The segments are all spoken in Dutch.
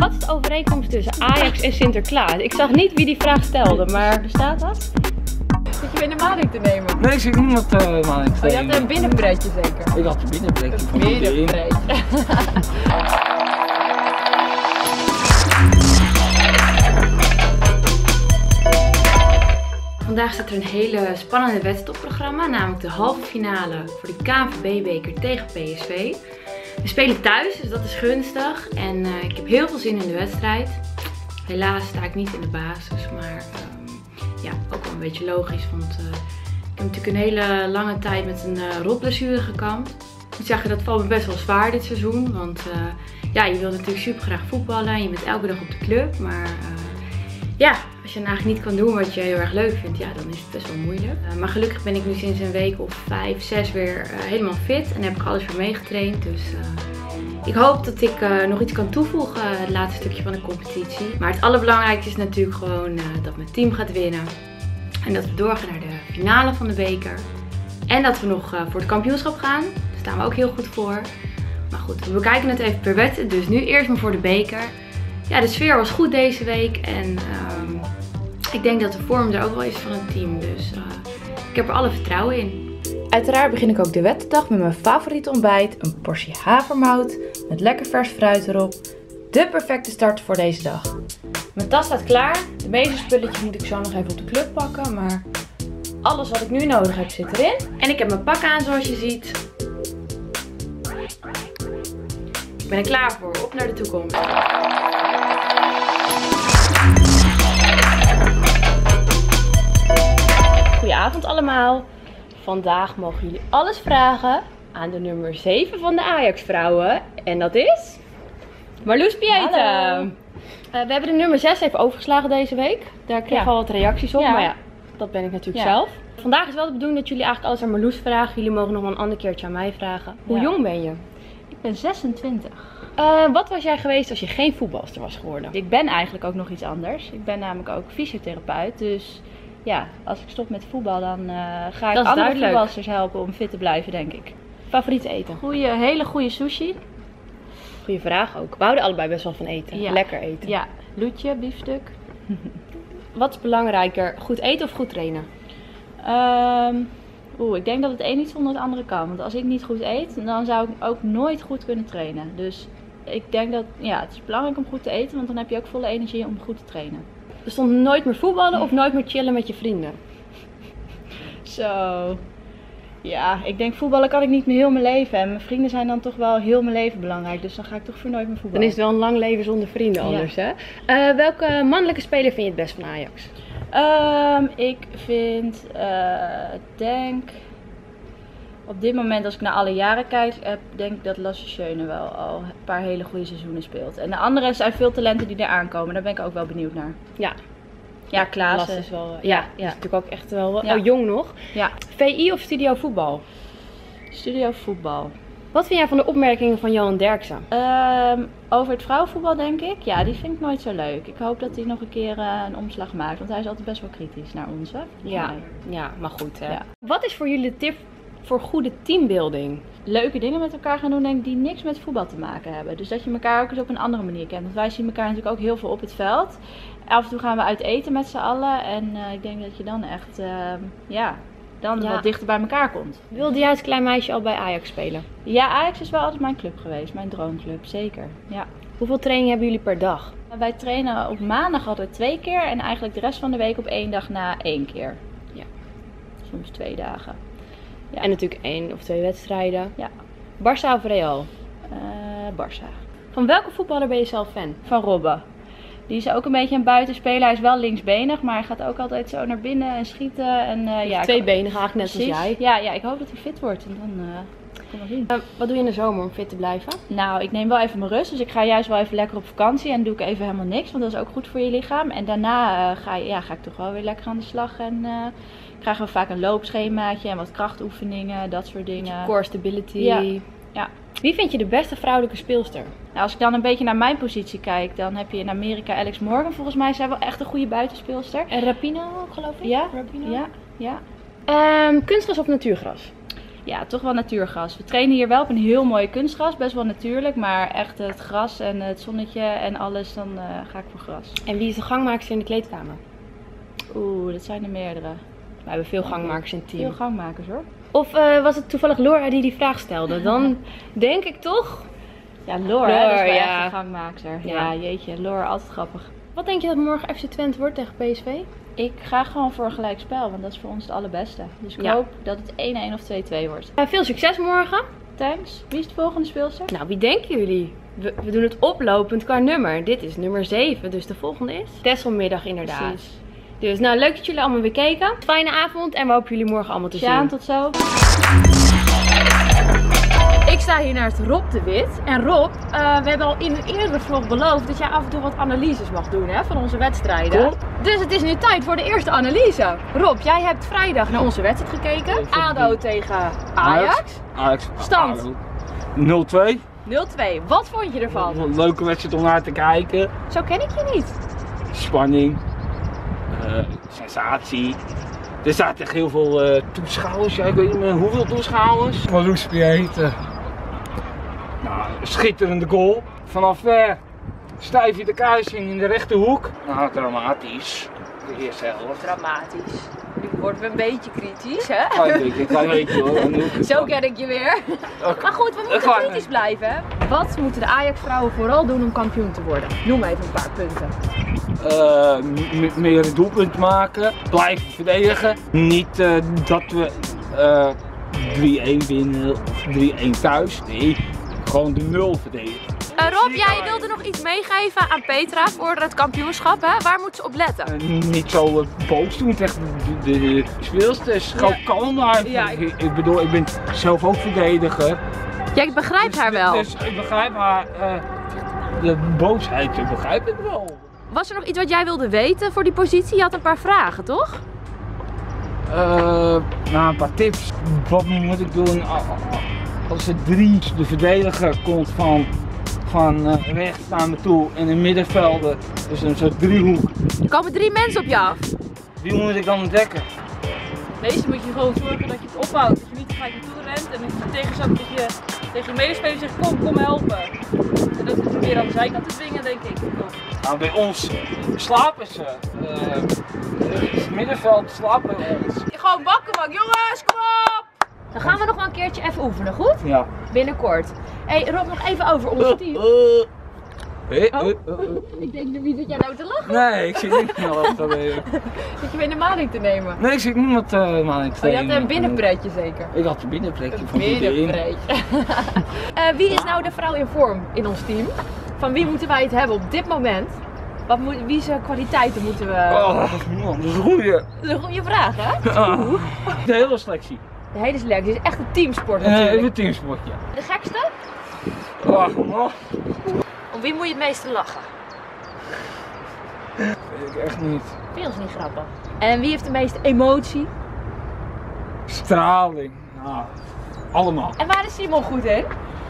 Wat is de overeenkomst tussen Ajax en Sinterklaas? Ik zag niet wie die vraag stelde, maar bestaat dat? Zit je binnen maling te nemen? Nee, ik zie niemand maling te nemen. Oh, je had een binnenpretje zeker? Ik had een binnenpretje van Binnenpretje. Vandaag staat er een hele spannende wedstrijd op programma, namelijk de halve finale voor de KNVB-beker tegen PSV. We spelen thuis, dus dat is gunstig en ik heb heel veel zin in de wedstrijd. Helaas sta ik niet in de basis, maar ja, ook wel een beetje logisch, want ik heb natuurlijk een hele lange tijd met een rotblessure gekampt. Ik moet zeggen, dat valt me best wel zwaar dit seizoen, want ja, je wilt natuurlijk super graag voetballen en je bent elke dag op de club, maar ja, als je dan eigenlijk niet kan doen wat je heel erg leuk vindt, ja, dan is het best wel moeilijk. Maar gelukkig ben ik nu sinds een week of 5, 6 weer helemaal fit en heb ik alles weer meegetraind. Dus ik hoop dat ik nog iets kan toevoegen het laatste stukje van de competitie. Maar het allerbelangrijkste is natuurlijk gewoon dat mijn team gaat winnen. En dat we doorgaan naar de finale van de beker. En dat we nog voor het kampioenschap gaan. Daar staan we ook heel goed voor. Maar goed, we bekijken het even per wedstrijd. Dus nu eerst maar voor de beker. Ja, de sfeer was goed deze week en ik denk dat de vorm er ook wel is van het team, dus ik heb er alle vertrouwen in. Uiteraard begin ik ook de wedstrijddag met mijn favoriete ontbijt, een portie havermout met lekker vers fruit erop. De perfecte start voor deze dag. Mijn tas staat klaar, de meeste spulletjes moet ik zo nog even op de club pakken, maar alles wat ik nu nodig heb zit erin. En ik heb mijn pak aan zoals je ziet. Ik ben er klaar voor, op naar de toekomst. Goedenavond allemaal. Vandaag mogen jullie alles vragen aan de nummer 7 van de Ajax-vrouwen. En dat is Marloes Pieten. We hebben de nummer 6 even overgeslagen deze week. Daar kregen we al wat reacties op, maar ja, dat ben ik natuurlijk zelf. Vandaag is wel de bedoeling dat jullie eigenlijk alles aan Marloes vragen. Jullie mogen nog wel een ander keertje aan mij vragen. Hoe jong ben je? Ik ben 26. Wat was jij geweest als je geen voetbalster was geworden? Ik ben eigenlijk ook nog iets anders. Ik ben namelijk ook fysiotherapeut. Dus ja, als ik stop met voetbal, dan ga ik andere voetbalsters helpen om fit te blijven, denk ik. Favoriet eten? Hele goede sushi. Goeie vraag ook. We houden allebei best wel van eten. Ja. Lekker eten. Ja, loetje, biefstuk. Wat is belangrijker? Goed eten of goed trainen? Ik denk dat het een niet zonder het andere kan. Want als ik niet goed eet, dan zou ik ook nooit goed kunnen trainen. Dus ik denk dat het is belangrijk om goed te eten, want dan heb je ook volle energie om goed te trainen. Er stond nooit meer voetballen of nooit meer chillen met je vrienden? Zo. Ja, ik denk voetballen kan ik niet meer heel mijn leven. En mijn vrienden zijn dan toch wel heel mijn leven belangrijk. Dus dan ga ik toch voor nooit meer voetballen. Dan is het wel een lang leven zonder vrienden anders, hè? Welke mannelijke speler vind je het best van Ajax? Ik vind, denk, op dit moment als ik naar alle jaren kijk, denk ik dat Lasse Schöne wel al een paar hele goede seizoenen speelt. En de andere zijn veel talenten die er aankomen, daar ben ik ook wel benieuwd naar. Ja. Ja, Klaassen. Is wel, is natuurlijk ook echt wel jong nog. Ja. VI of Studio Voetbal? Studio Voetbal. Wat vind jij van de opmerkingen van Johan Derksen? Over het vrouwenvoetbal denk ik, ja, die vind ik nooit zo leuk. Ik hoop dat hij nog een keer een omslag maakt, want hij is altijd best wel kritisch naar ons, hè? Ja, maar goed, hè. Ja. Wat is voor jullie de tip voor goede teambuilding? Leuke dingen met elkaar gaan doen, denk ik, die niks met voetbal te maken hebben. Dus dat je elkaar ook eens op een andere manier kent. Want wij zien elkaar natuurlijk ook heel veel op het veld. Af en toe gaan we uit eten met z'n allen. En ik denk dat je dan echt, wat dichter bij elkaar komt. Wilde jij als klein meisje al bij Ajax spelen? Ja, Ajax is wel altijd mijn club geweest. Mijn droomclub, zeker. Ja. Hoeveel trainingen hebben jullie per dag? Wij trainen op maandag altijd 2 keer. En eigenlijk de rest van de week op 1 dag na 1 keer. Ja. Soms 2 dagen. Ja. En natuurlijk 1 of 2 wedstrijden. Ja. Barça of Real? Barça. Van welke voetballer ben je zelf fan? Van Robben. Die is ook een beetje een buitenspeler. Hij is wel linksbenig, maar hij gaat ook altijd zo naar binnen en schieten. En, tweebenig eigenlijk net als jij. Ja, ik hoop dat hij fit wordt. En dan gaan we zien. Wat doe je in de zomer om fit te blijven? Nou, ik neem wel even mijn rust. Dus ik ga juist wel even lekker op vakantie. En doe ik even helemaal niks, want dat is ook goed voor je lichaam. En daarna ga ik toch wel weer lekker aan de slag. En krijgen we vaak een loopschemaatje en wat krachtoefeningen, dat soort dingen. Core stability. Ja. Wie vind je de beste vrouwelijke speelster? Nou, als ik dan een beetje naar mijn positie kijk, dan heb je in Amerika Alex Morgan. Volgens mij is zij wel echt een goede buitenspeelster. En Rapinoe, geloof ik? Ja, Rapinoe? ja. Kunstgras of natuurgras? Ja, toch wel natuurgras. We trainen hier wel op een heel mooi kunstgras, best wel natuurlijk. Maar echt het gras en het zonnetje en alles, dan ga ik voor gras. En wie is de gangmaker in de kleedkamer? Oeh, dat zijn er meerdere. We hebben veel gangmakers in het team. Veel gangmakers hoor. Of was het toevallig Laura die vraag stelde? Dan denk ik toch... Ja, Lor, hè? Dat is wel ja. echt een gangmaker. Ja. Ja, jeetje, Lor, altijd grappig. Wat denk je dat morgen FC Twente wordt tegen PSV? Ik ga gewoon voor een gelijkspel, want dat is voor ons het allerbeste. Dus ik Ja. hoop dat het 1-1 of 2-2 wordt. Veel succes morgen. Thanks. Wie is de volgende speelster? Nou, wie denken jullie? We doen het oplopend qua nummer. Dit is nummer 7, dus de volgende is Tesselmiddag inderdaad. Precies. Dus nou, leuk dat jullie allemaal weer keken. Fijne avond en we hopen jullie morgen allemaal te Sjaan, zien. tot zo. Ik sta hier naast Rob de Wit. En Rob, we hebben al in een eerdere vlog beloofd dat jij af en toe wat analyses mag doen hè, van onze wedstrijden. Klopt. Dus het is nu tijd voor de eerste analyse. Rob, jij hebt vrijdag naar onze wedstrijd gekeken. ADO tegen Ajax. Ajax. Stand. 0-2. 0-2. Wat vond je ervan? Een leuke wedstrijd om naar te kijken. Zo ken ik je niet. Spanning. Sensatie. Er zaten echt heel veel toeschouwers. Ja, ik weet niet meer hoeveel toeschouwers. Wat hoe heet. Nou, schitterende goal. Vanaf ver. Stijf je de kruising in de rechterhoek. Nou, dramatisch. De eerste helft. Dramatisch. Nu worden we een beetje kritisch, hè? Klein beetje hoor. Zo ken ik je weer. Maar goed, we moeten kritisch blijven. Hè? Wat moeten de Ajax-vrouwen vooral doen om kampioen te worden? Noem even een paar punten. Meer doelpunt maken, blijven verdedigen. Niet dat we 3-1 winnen of 3-1 thuis. Nee, gewoon de 0 verdedigen. Rob, jij wilde nog iets meegeven aan Petra voor het kampioenschap, hè? Waar moet ze op letten? Niet zo boos doen tegen de speelsters. Gewoon kalm blijven. Ja. Ik bedoel, ik ben zelf ook verdediger. Jij begrijpt haar wel. Dus ik begrijp haar. De boosheid, ik begrijp het wel. Was er nog iets wat jij wilde weten voor die positie? Je had een paar vragen, toch? Nou, een paar tips. Wat moet ik doen als er de verdediger komt van rechts naar me toe en een middenvelder, dus een soort driehoek. Er komen 3 mensen op je af. Wie moet ik dan ontdekken? Meestal moet je gewoon zorgen dat je het ophoudt. Dat je niet gelijk naartoe rent en dat je tegenstander dat je tegen je medespeler zegt kom helpen. En dat probeer je aan de zijkant te dwingen, denk ik. Nou, bij ons slapen ze. Het middenveld slapen bij ons. Gewoon bakken, man. Jongens, kom op! Dan gaan we nog wel een keertje even oefenen, goed? Ja. Binnenkort. Hey Rob, nog even over ons team. Ik denk, wie zit jij nou te lachen? Nee, ik zit niet meer wat te nemen. Zit je weer de maling te nemen? Nee, ik zit niemand maling te Oh, je had nemen. een binnenpretje zeker? Ik had een binnenplekje van Binnenpretje. Wie is nou de vrouw in vorm in ons team? Van wie moeten wij het hebben op dit moment? Wie zijn kwaliteiten moeten we... Oh, dat is een goeie. Dat is een goede vraag, hè? De hele selectie. De hele selectie. Het is echt een teamsport natuurlijk. Een teamsportje. De gekste? Oh. Om wie moet je het meeste lachen? Weet ik echt niet. Vind je ons niet grappig? En wie heeft de meeste emotie? Straling. Nou, allemaal. En waar is Simon goed in?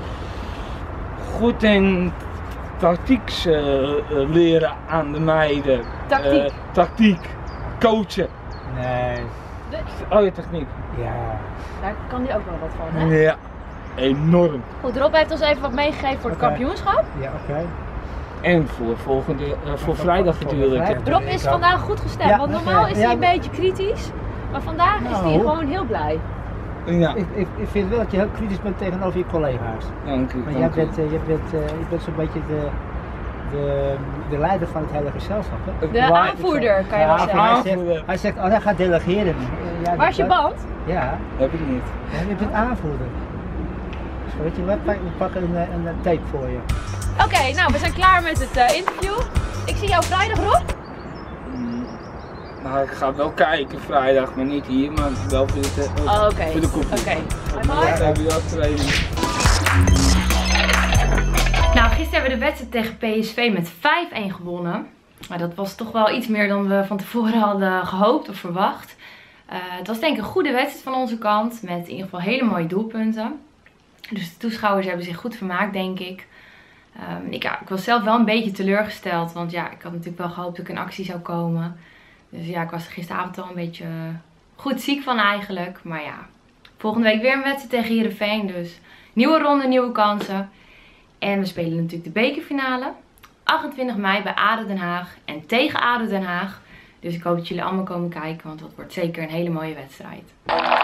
Goed in tactiek leren aan de meiden. Tactiek? Tactiek. Coachen. Nee, Oh, je techniek. ja. Daar kan hij ook wel wat van, hè? Ja. Enorm. Goed, Rob heeft ons even wat meegegeven voor het Oké. kampioenschap. Ja, oké. En voor vrijdag natuurlijk. vrijdag. Rob is vandaag goed gestemd, Ja, want normaal is hij ja, een beetje kritisch. Maar vandaag is hij Nou. gewoon heel blij. Ja, Ik vind wel dat je heel kritisch bent tegenover je collega's. dank u. Maar dank u. je bent zo'n beetje de leider van het hele gezelschap. Hè? De aanvoerder, kan je wel zeggen. aanvoerder. Hij zegt, oh, hij gaat delegeren. Ja, Waar is je band? Ja, Heb ik niet. je bent aanvoerder. Dus weet je wat, we pakken een tape voor je. Oké, nou we zijn klaar met het interview. Ik zie jou vrijdag, Rob. Nou, ik ga wel kijken vrijdag, maar niet hier, maar wel voor de, Oh, oké. voor de koffie. Oké. Dan heb je dat training. Nou, gisteren hebben we de wedstrijd tegen PSV met 5-1 gewonnen. Maar dat was toch wel iets meer dan we van tevoren hadden gehoopt of verwacht. Het was denk ik een goede wedstrijd van onze kant. Met in ieder geval hele mooie doelpunten. Dus de toeschouwers hebben zich goed vermaakt, denk ik. Ik was zelf wel een beetje teleurgesteld. Want ja, ik had natuurlijk wel gehoopt dat ik in actie zou komen. Dus ja, ik was er gisteravond al een beetje goed ziek van eigenlijk. Maar ja, Volgende week weer een wedstrijd tegen Heerenveen. Dus nieuwe ronde, nieuwe kansen. En we spelen natuurlijk de bekerfinale. 28 mei bij ADO Den Haag en tegen ADO Den Haag. Dus ik hoop dat jullie allemaal komen kijken, want dat wordt zeker een hele mooie wedstrijd.